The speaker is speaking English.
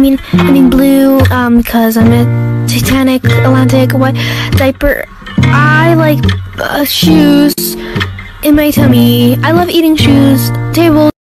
green, I mean blue, because I'm a Titanic, Atlantic, white diaper. I like shoes in my tummy. I love eating shoes, tables,